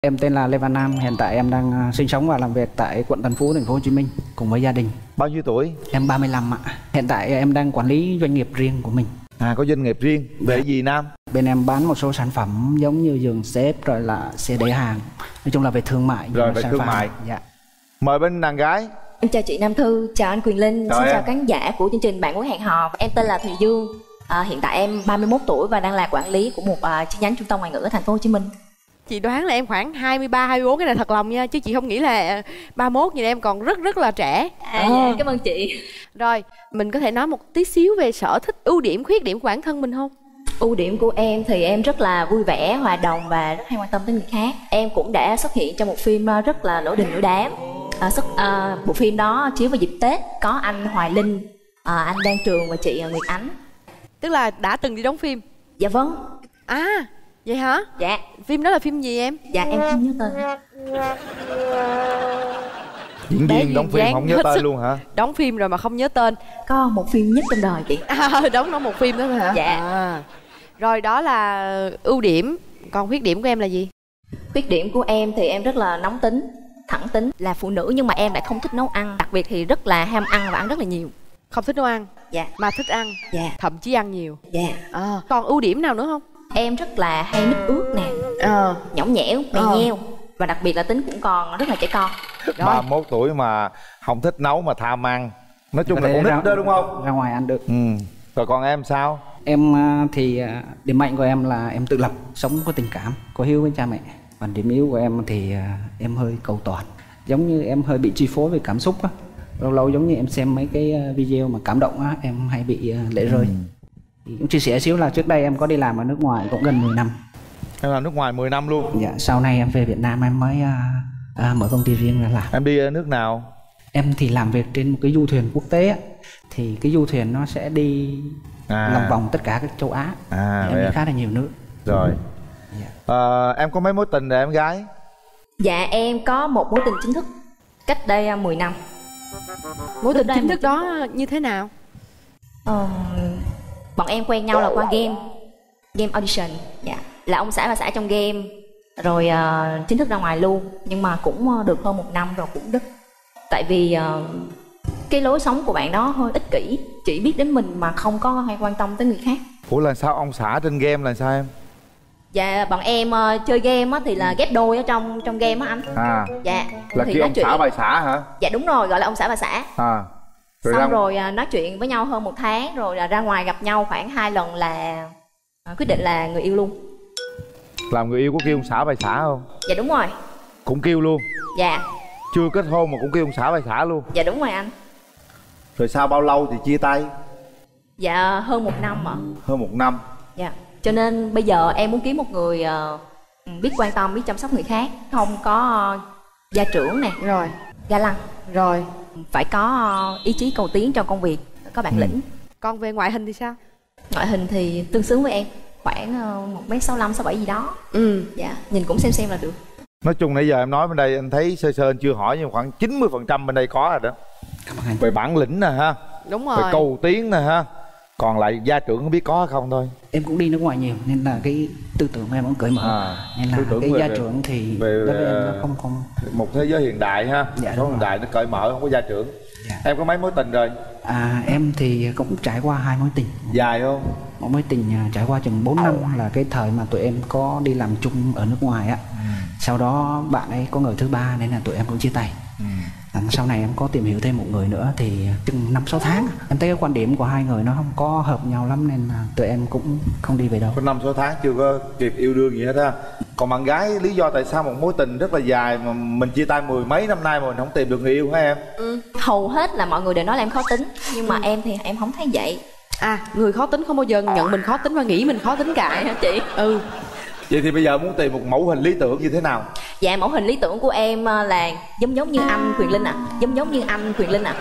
Em tên là Lê Văn Nam, hiện tại em đang sinh sống và làm việc tại quận Tân Phú, thành phố Hồ Chí Minh cùng với gia đình. Bao nhiêu tuổi? Em 35 ạ. Hiện tại em đang quản lý doanh nghiệp riêng của mình. À, có doanh nghiệp riêng. Về gì Nam? Bên em bán một số sản phẩm giống như giường xếp rồi là xe đẩy hàng. Nói chung là về thương mại. Rồi về thương mại. Dạ. Mời bên đàn gái. Em chào chị Nam Thư, chào anh Quyền Linh, xin chào khán giả của chương trình Bạn Muốn Hẹn Hò. Em tên là Thùy Dương. Hiện tại em 31 tuổi và đang là quản lý của một chi nhánh trung tâm ngoại ngữ ở thành phố Hồ Chí Minh. Chị đoán là em khoảng 23, 24, cái này thật lòng nha. Chứ chị không nghĩ là 31, vậy em còn rất là trẻ. Dạ, cảm ơn chị. Rồi, mình có thể nói một tí xíu về sở thích, ưu điểm, khuyết điểm của bản thân mình không? Ưu điểm của em thì em rất là vui vẻ, hòa đồng và rất hay quan tâm tới người khác. Em cũng đã xuất hiện trong một phim rất là nổi đình nổi đám. Bộ phim đó chiếu vào dịp Tết, có anh Hoài Linh, anh Đan Trường và chị Nguyệt Ánh. Tức là đã từng đi đóng phim? Dạ vâng. À, vậy hả? Dạ. Phim đó là phim gì em? Dạ em không nhớ tên. Diễn viên đóng phim không nhớ tên luôn hả? Đóng phim rồi mà không nhớ tên. Có một phim nhất trong đời chị. Đóng một phim đó hả? Dạ. Rồi đó là ưu điểm. Còn khuyết điểm của em là gì? Khuyết điểm của em thì em rất là nóng tính, thẳng tính. Là phụ nữ nhưng mà em lại không thích nấu ăn. Đặc biệt thì rất là ham ăn và ăn rất là nhiều. Không thích nấu ăn? Dạ. Mà thích ăn? Dạ. Thậm chí ăn nhiều? Dạ. Còn ưu điểm nào nữa không? Em rất là hay mít ướt nè, nhõng nhẽo, mè nheo. Và đặc biệt là tính cũng còn rất là trẻ con. 31 tuổi mà không thích nấu mà tham ăn. Nói chung là cũng thích đó đúng không? Ra ngoài ăn được. Rồi còn em sao? Em thì điểm mạnh của em là em tự lập, sống có tình cảm, có hiếu với cha mẹ. Còn điểm yếu của em thì em hơi cầu toàn. Giống như em hơi bị chi phối về cảm xúc á. Lâu lâu giống như em xem mấy cái video mà cảm động á, em hay bị lệ rơi. Thì cũng chia sẻ xíu là trước đây em có đi làm ở nước ngoài cũng gần 10 năm. Em làm nước ngoài 10 năm luôn? Dạ, sau này em về Việt Nam em mới mở công ty riêng ra làm. Em đi nước nào? Em thì làm việc trên một cái du thuyền quốc tế á. Thì cái du thuyền nó sẽ đi lòng vòng tất cả các châu Á. Em đi khá là nhiều nước. Rồi. Em có mấy mối tình rồi em gái? Dạ em có một mối tình chính thức cách đây 10 năm. Mối tình chính thức đó như thế nào? Bọn em quen nhau là qua game audition. Dạ. Là ông xã bà xã trong game. Rồi chính thức ra ngoài luôn. Nhưng mà cũng được hơn 1 năm rồi cũng đứt. Tại vì cái lối sống của bạn đó hơi ích kỷ, chỉ biết đến mình mà không có hay quan tâm tới người khác. Ủa là sao ông xã trên game là sao em? Dạ bọn em chơi game á thì là ghép đôi ở trong game á anh. Dạ. Là thì khi ông xã bà xã hả? Dạ đúng rồi, gọi là ông xã bà xã. Rồi nói chuyện với nhau hơn 1 tháng. Rồi ra ngoài gặp nhau khoảng 2 lần là quyết định là người yêu luôn. Làm người yêu có kêu ông xã bà xã không? Dạ đúng rồi. Cũng kêu luôn? Dạ. Chưa kết hôn mà cũng kêu ông xã bà xã luôn? Dạ đúng rồi anh. Rồi sau bao lâu thì chia tay? Dạ hơn 1 năm ạ. Hơn 1 năm. Dạ. Cho nên bây giờ em muốn kiếm một người biết quan tâm, biết chăm sóc người khác. Không có gia trưởng nè. Rồi. Ga lăng. Rồi. Phải có ý chí cầu tiến trong công việc, có bản lĩnh. Còn về ngoại hình thì sao? Ngoại hình thì tương xứng với em, khoảng 1m65, 67 gì đó. Dạ, nhìn cũng xem là được. Nói chung nãy giờ em nói bên đây anh thấy sơ anh chưa hỏi, nhưng khoảng 90% bên đây có rồi đó. Cảm ơn anh. Về bản lĩnh nè ha. Đúng rồi. Về cầu tiến nè ha. Còn lại gia trưởng không biết có không thôi. Em cũng đi nước ngoài nhiều nên là cái tư tưởng của em cũng cởi mở. Nên là cái gia trưởng thì đối với em nó không một thế giới hiện đại ha. Dạ, hiện đại nó cởi mở, không có gia trưởng. Dạ. Em có mấy mối tình rồi? Em thì cũng trải qua 2 mối tình. Dài không? Một mối tình trải qua chừng 4 năm là cái thời mà tụi em có đi làm chung ở nước ngoài á. Sau đó bạn ấy có người thứ ba nên là tụi em cũng chia tay. Sau này em có tìm hiểu thêm một người nữa thì chừng 5-6 tháng em thấy cái quan điểm của hai người nó không có hợp nhau lắm nên là tụi em cũng không đi về đâu. Có 5-6 tháng chưa có kịp yêu đương gì hết ha. Còn bạn gái lý do tại sao một mối tình rất là dài mà mình chia tay 10 mấy năm nay mà mình không tìm được người yêu hả em? Hầu hết là mọi người đều nói là em khó tính. Nhưng mà em thì em không thấy vậy. Người khó tính không bao giờ nhận mình khó tính và nghĩ mình khó tính cả hả chị? Vậy thì bây giờ muốn tìm một mẫu hình lý tưởng như thế nào? Dạ mẫu hình lý tưởng của em là giống như anh Quyền Linh ạ. Giống như anh Quyền Linh ạ.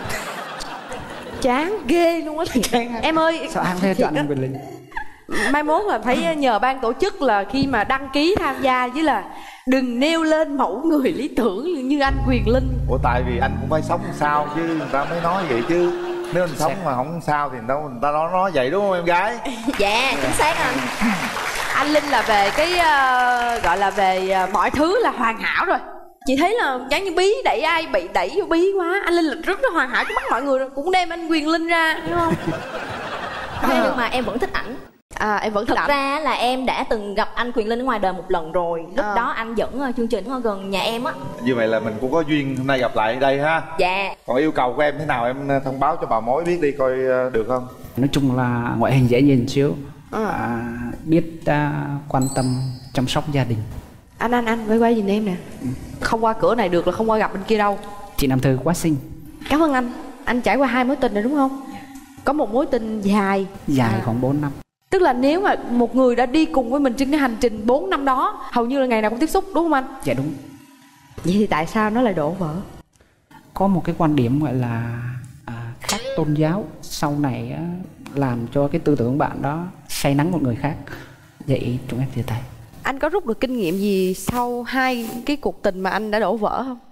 Chán ghê luôn á chị. Em ơi, sao ăn theo anh Quyền Linh? Mai mốt là phải nhờ ban tổ chức là khi mà đăng ký tham gia với là đừng nêu lên mẫu người lý tưởng như anh Quyền Linh. Ủa tại vì anh cũng phải sống sao chứ người ta mới nói vậy chứ. Nếu anh sống mà không sao thì đâu người ta nói vậy đúng không em gái? Dạ chính xác anh. anh Linh là về cái gọi là về mọi thứ là hoàn hảo rồi. Chị thấy là giống như Bí đẩy ai bị đẩy vô Bí quá. Anh Linh là rất là hoàn hảo trước mắt mọi người rồi. Cũng đem anh Quyền Linh ra, đúng không? Nhưng mà em vẫn thích ảnh. Em vẫn thích Thật ảnh. ra là em đã từng gặp anh Quyền Linh ở ngoài đời một lần rồi. Lúc đó anh dẫn chương trình ở gần nhà em á. Như vậy là mình cũng có duyên hôm nay gặp lại ở đây ha. Dạ. Còn yêu cầu của em thế nào em thông báo cho bà mối biết đi coi được không? Nói chung là ngoại hình dễ nhìn xíu, biết quan tâm chăm sóc gia đình. Anh quay nhìn em nè. Không qua cửa này được là không qua gặp bên kia đâu. Chị Nam Thư quá xinh. Cảm ơn anh. Anh trải qua 2 mối tình rồi đúng không? Có một mối tình dài khoảng 4 năm. Tức là nếu mà một người đã đi cùng với mình trên cái hành trình 4 năm đó, hầu như là ngày nào cũng tiếp xúc, đúng không anh? Dạ đúng. Vậy thì tại sao nó lại đổ vỡ? Có một cái quan điểm gọi là khác tôn giáo, sau này làm cho cái tư tưởng bạn đó say nắng một người khác. Vậy chúng em chia tay. Anh có rút được kinh nghiệm gì sau 2 cái cuộc tình mà anh đã đổ vỡ không?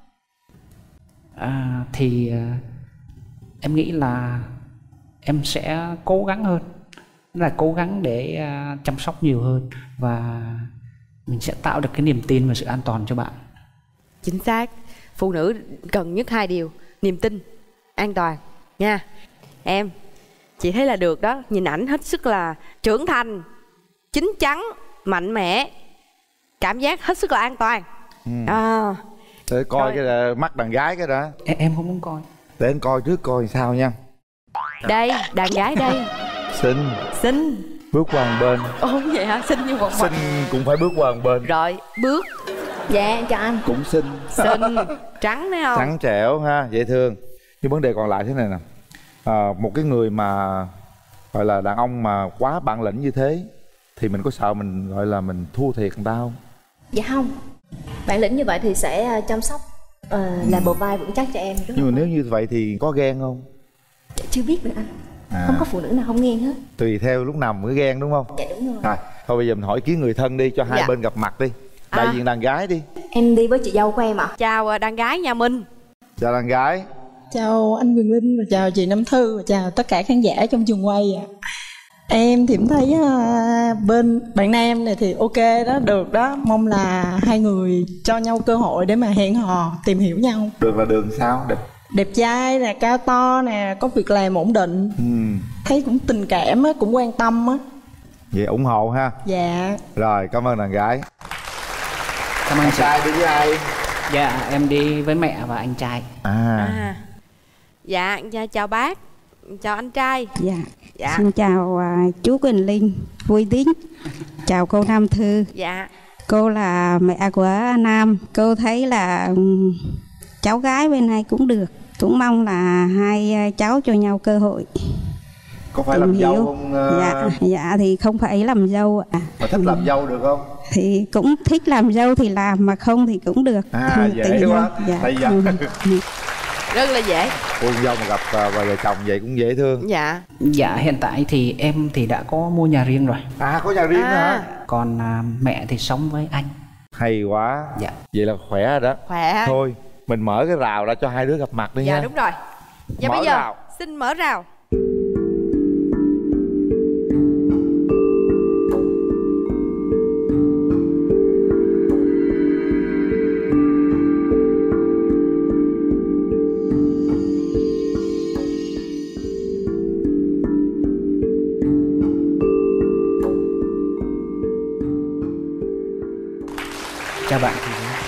Em nghĩ là em sẽ cố gắng hơn, là cố gắng để chăm sóc nhiều hơn, và mình sẽ tạo được cái niềm tin và sự an toàn cho bạn. Chính xác. Phụ nữ cần nhất 2 điều: niềm tin, an toàn nha. Em, chị thấy là được đó. Nhìn ảnh hết sức là trưởng thành, chín chắn, mạnh mẽ, cảm giác hết sức là an toàn. Để coi rồi. Cái mắt đàn gái cái đã. Em không muốn coi. Để anh coi trước coi sao nha. Đây, đàn gái đây. Xinh. Bước qua một bên. Ồ vậy hả? Xinh như một xinh cũng phải bước qua một bên. Rồi, bước. Dạ em chào anh. Cũng xinh. Trắng thấy không? Trắng trẻo ha, dễ thương. Nhưng vấn đề còn lại thế này nè. Một cái người mà gọi là đàn ông mà quá bản lĩnh như thế thì mình có sợ mình gọi là mình thua thiệt người ta không? Dạ không. Bản lĩnh như vậy thì sẽ chăm sóc, làm bờ vai vững chắc cho em. Nhưng mà nếu như vậy thì có ghen không? Dạ, chưa biết nữa anh. Không có phụ nữ nào không ghen hết. Tùy theo lúc nào mới ghen đúng không? Dạ đúng rồi. Thôi bây giờ mình hỏi ý kiến người thân đi, cho hai bên gặp mặt đi. Đại diện đàn gái đi. Em đi với chị dâu của em ạ. Chào đàn gái nhà mình. Chào đàn gái. Chào anh Quyền Linh và chào chị Nam Thư và chào tất cả khán giả trong trường quay ạ. Em thì cũng thấy bên bạn nam này thì ok đó, được đó. Mong là hai người cho nhau cơ hội để mà hẹn hò, tìm hiểu nhau. Đường là đường sao? Đẹp trai nè, cao to nè, có việc làm ổn định. Thấy cũng tình cảm á, cũng quan tâm á. Vậy ủng hộ ha. Dạ. Rồi, cảm ơn đàn gái. Cảm ơn chị. Trai đi với ai? Dạ em đi với mẹ và anh trai. Dạ chào bác. Chào anh trai. Dạ. Xin chào chú Quỳnh Linh, vui tính. Chào cô Nam Thư. Dạ. Cô là mẹ của Nam. Cô thấy là cháu gái bên này cũng được. Cũng mong là hai cháu cho nhau cơ hội. Có phải làm dâu không? Dạ thì không phải làm dâu ạ. Mà thích làm dâu được không? Thì cũng thích làm dâu thì làm, mà không thì cũng được. Dễ quá. Bây giờ rất là dễ. cô dâu mà gặp vợ chồng vậy cũng dễ thương. Dạ hiện tại thì em thì đã có mua nhà riêng rồi. Có nhà riêng hả? Còn mẹ thì sống với anh. Hay quá. Dạ. Vậy là khỏe rồi đó. Khỏe. Thôi mình mở cái rào ra cho hai đứa gặp mặt đi nha. Dạ đúng rồi. Và bây giờ rào. Xin mở rào. Chào bạn.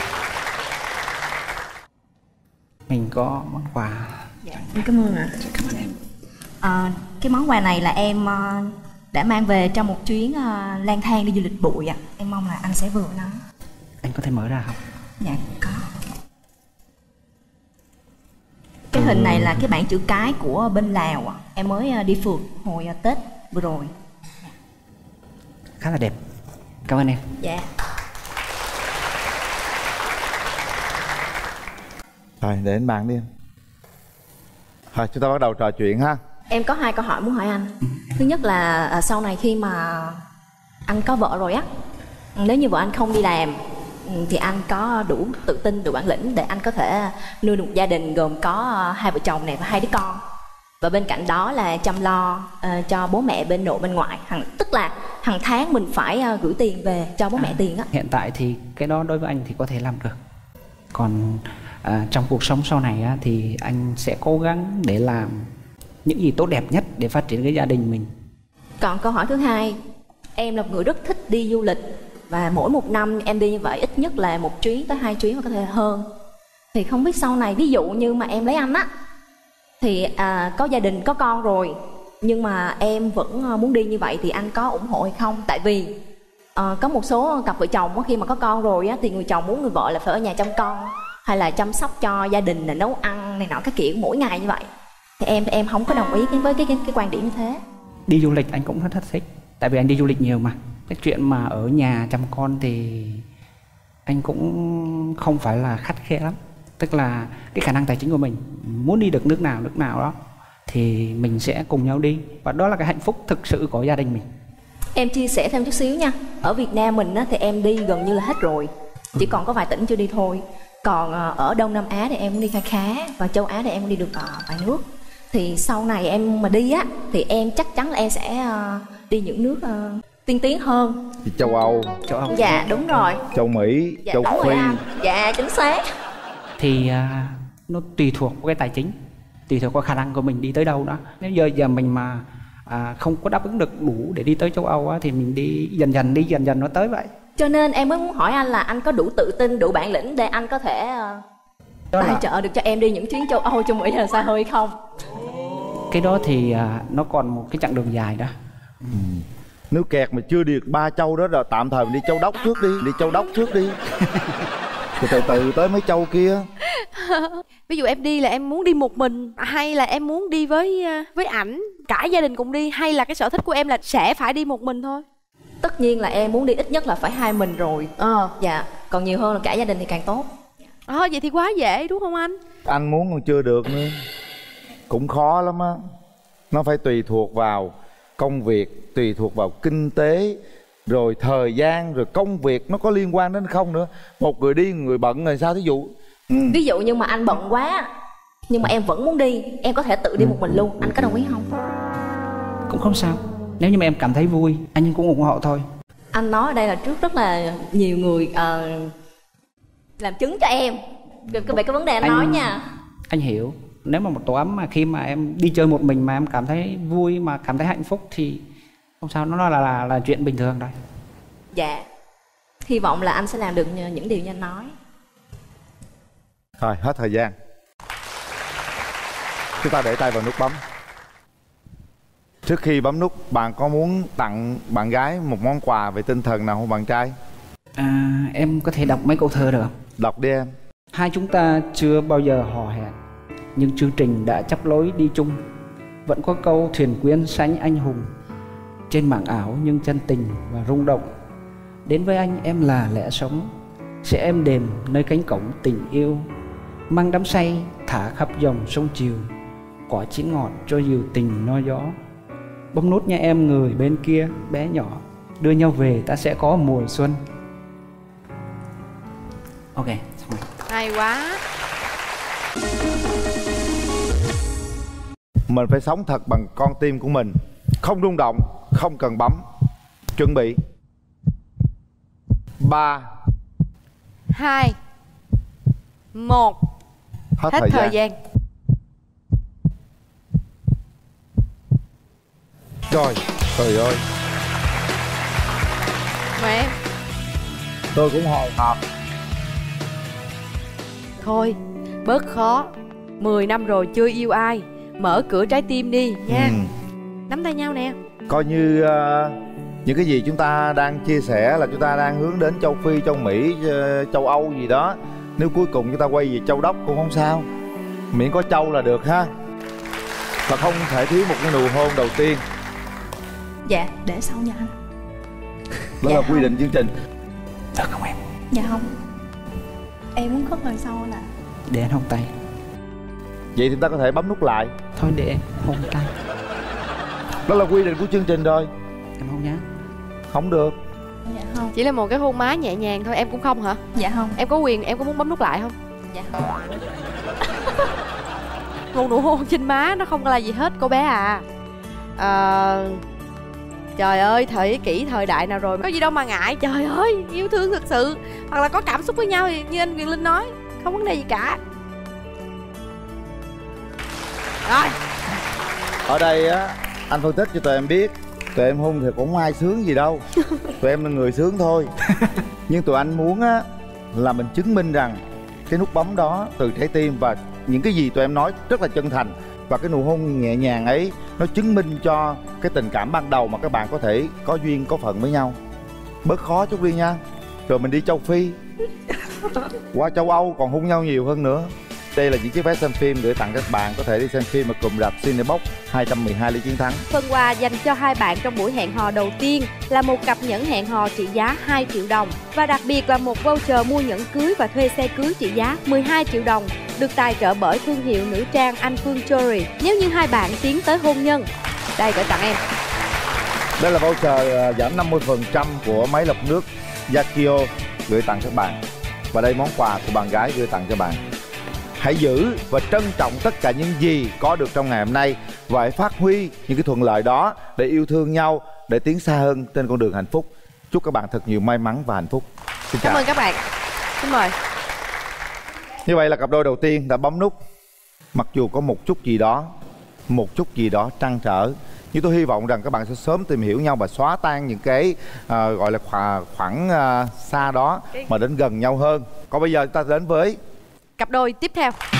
Mình có món quà. Dạ, em cảm ơn ạ. Cảm ơn em. Cái món quà này là em đã mang về trong một chuyến lang thang đi du lịch bụi ạ. Em mong là anh sẽ vừa nó. Anh có thể mở ra không? Dạ có. Cái hình này là cái bảng chữ cái của bên Lào ạ. Em mới đi phượt hồi Tết vừa rồi. Khá là đẹp. Cảm ơn em. Dạ. Rồi để anh bàn đi em. Thôi chúng ta bắt đầu trò chuyện ha. Em có 2 câu hỏi muốn hỏi anh. Thứ nhất là sau này khi mà anh có vợ rồi á, nếu như vợ anh không đi làm thì anh có đủ tự tin, đủ bản lĩnh để anh có thể nuôi được một gia đình gồm có 2 vợ chồng này và 2 đứa con. Và bên cạnh đó là chăm lo cho bố mẹ bên nội bên ngoại. Tức là hàng tháng mình phải gửi tiền về cho bố mẹ tiền á. Hiện tại thì cái đó đối với anh thì có thể làm được. Còn trong cuộc sống sau này á, thì anh sẽ cố gắng để làm những gì tốt đẹp nhất để phát triển cái gia đình mình. Còn câu hỏi thứ hai, em là một người rất thích đi du lịch. Và mỗi một năm em đi như vậy ít nhất là 1 chuyến tới 2 chuyến, và có thể hơn. Thì không biết sau này, ví dụ như mà em lấy anh á, thì có gia đình, có con rồi, nhưng mà em vẫn muốn đi như vậy, thì anh có ủng hộ hay không? Tại vì có một số cặp vợ chồng á, khi mà có con rồi á, thì người chồng muốn người vợ là phải ở nhà chăm con, hay là chăm sóc cho gia đình, là nấu ăn này nọ các kiểu mỗi ngày như vậy. Thì em không có đồng ý với cái quan điểm như thế. Đi du lịch anh cũng rất thích, tại vì anh đi du lịch nhiều mà. Cái chuyện mà ở nhà chăm con thì anh cũng không phải là khắt khe lắm. Tức là cái khả năng tài chính của mình, muốn đi được nước nào đó thì mình sẽ cùng nhau đi. Và đó là cái hạnh phúc thực sự của gia đình mình. Em chia sẻ thêm chút xíu nha. Ở Việt Nam mình á, thì em đi gần như là hết rồi. Chỉ còn có vài tỉnh chưa đi thôi. Còn ở Đông Nam Á thì em cũng đi khá. Và châu Á thì em cũng đi được vài nước. Thì sau này em mà đi á, thì em chắc chắn là em sẽ đi những nước tiên tiến hơn. Châu Âu. Dạ đúng rồi. Châu Mỹ, dạ, châu Phi. Dạ chính xác. Thì nó tùy thuộc vào cái tài chính, tùy thuộc vào khả năng của mình đi tới đâu đó. Nếu giờ mình mà không có đáp ứng được đủ để đi tới châu Âu á, thì mình đi dần dần nó tới vậy. Cho nên em mới muốn hỏi anh là anh có đủ tự tin, đủ bản lĩnh để anh có thể tài trợ được cho em đi những chuyến châu Âu, châu Mỹ là xa hơi không? Cái đó thì nó còn một cái chặng đường dài đó. Nếu kẹt mà chưa đi được 3 châu đó rồi tạm thời mình đi châu Đốc trước đi. Đi châu Đốc trước đi. Rồi từ từ tới mấy châu kia. Ví dụ em đi là em muốn đi một mình, hay là em muốn đi với ảnh, cả gia đình cùng đi, hay là cái sở thích của em là sẽ phải đi một mình thôi? Tất nhiên là em muốn đi ít nhất là phải 2 mình rồi. Dạ, còn nhiều hơn là cả gia đình thì càng tốt. Vậy thì quá dễ đúng không anh? Anh muốn còn chưa được nữa. Cũng khó lắm á. Nó phải tùy thuộc vào công việc, tùy thuộc vào kinh tế, rồi thời gian, rồi công việc nó có liên quan đến không nữa. Một người đi, người bận rồi sao? Thí dụ ví dụ như mà anh bận quá nhưng mà em vẫn muốn đi, em có thể tự đi một mình luôn, anh có đồng ý không? Cũng không sao, nếu như mà em cảm thấy vui, anh cũng ủng hộ thôi. Anh nói ở đây là trước rất là nhiều người làm chứng cho em về cái vấn đề anh nói nha. Anh hiểu, nếu mà một tổ ấm mà khi mà em đi chơi một mình mà em cảm thấy vui, mà cảm thấy hạnh phúc thì không sao, nó là chuyện bình thường thôi. Dạ, hy vọng là anh sẽ làm được những điều như anh nói. Thôi, hết thời gian. Chúng ta để tay vào nút bấm. Trước khi bấm nút, bạn có muốn tặng bạn gái một món quà về tinh thần nào không bạn trai? Em có thể đọc mấy câu thơ được không? Đọc đi em. Hai chúng ta chưa bao giờ hò hẹn, nhưng chương trình đã chắp lối đi chung. Vẫn có câu thuyền quyến sánh anh hùng, trên mảng ảo nhưng chân tình và rung động. Đến với anh em là lẽ sống, sẽ êm đềm nơi cánh cổng tình yêu, mang đắm say thả khắp dòng sông chiều, quả chín ngọt cho dịu tình no gió. Bấm nút nha em người bên kia bé nhỏ, đưa nhau về ta sẽ có mùa xuân. Ok, xong rồi. Hay quá. Mình phải sống thật bằng con tim của mình, không rung động, không cần bấm. Chuẩn bị. 3 2 1. Hết Hết thời gian. Trời, trời ơi. Mẹ, Tôi cũng hồi hộp. thôi bớt khó. 10 năm rồi chưa yêu ai, mở cửa trái tim đi nha. Nắm tay nhau nè. Coi như những cái gì chúng ta đang chia sẻ là chúng ta đang hướng đến châu Phi, châu Mỹ, châu Âu gì đó. Nếu cuối cùng chúng ta quay về châu Đốc cũng không sao, miễn có châu là được ha. Và không thể thiếu một cái nụ hôn đầu tiên. Dạ, để sau nha anh. Đó là quy định chương trình. Được không em? Dạ không, em muốn khóc lần sau là Để anh hôn tay. Vậy thì ta có thể bấm nút lại. Thôi để em hôn tay. Đó là quy định của chương trình rồi. Em hôn nhá. Không được. dạ không. Chỉ là một cái hôn má nhẹ nhàng thôi. Em cũng không hả? Dạ không. Em có quyền, em có muốn bấm nút lại không? Dạ không. Một nụ hôn trên má nó không là gì hết cô bé à. Trời ơi, thời kỷ thời đại nào rồi, có gì đâu mà ngại. Trời ơi, yêu thương thực sự hoặc là có cảm xúc với nhau thì như anh Quyền Linh nói, không vấn đề gì cả. Rồi. Ở đây á, anh phân tích cho tụi em biết, tụi em hôn thì cũng không ai sướng gì đâu. Tụi em là người sướng thôi. Nhưng tụi anh muốn á là mình chứng minh rằng cái nút bấm đó từ trái tim, và những cái gì tụi em nói rất là chân thành, và cái nụ hôn nhẹ nhàng ấy nó chứng minh cho cái tình cảm ban đầu mà các bạn có thể có duyên có phận với nhau. Bớt khó chút đi nha. Rồi mình đi châu Phi, qua châu Âu còn hôn nhau nhiều hơn nữa. Đây là những chiếc vé xem phim gửi tặng các bạn, có thể đi xem phim ở cụm rạp Cinebox 212 Lý Chiến Thắng. Phần quà dành cho hai bạn trong buổi hẹn hò đầu tiên là một cặp nhẫn hẹn hò trị giá 2 triệu đồng. Và đặc biệt là một voucher mua nhẫn cưới và thuê xe cưới trị giá 12 triệu đồng, được tài trợ bởi thương hiệu nữ trang Anh Phương Jewelry nếu như hai bạn tiến tới hôn nhân. Đây, gửi tặng em. Đây là voucher giảm 50% của máy lọc nước Yakio gửi tặng các bạn. Và đây món quà của bạn gái gửi tặng cho bạn. Hãy giữ và trân trọng tất cả những gì có được trong ngày hôm nay, và hãy phát huy những cái thuận lợi đó để yêu thương nhau, để tiến xa hơn trên con đường hạnh phúc. Chúc các bạn thật nhiều may mắn và hạnh phúc. Xin chào. Cảm ơn các bạn. Xin mời. Như vậy là cặp đôi đầu tiên đã bấm nút. Mặc dù có một chút gì đó trăn trở, nhưng tôi hy vọng rằng các bạn sẽ sớm tìm hiểu nhau và xóa tan những cái gọi là khoảng xa đó mà đến gần nhau hơn. Còn bây giờ chúng ta đến với cặp đôi tiếp theo.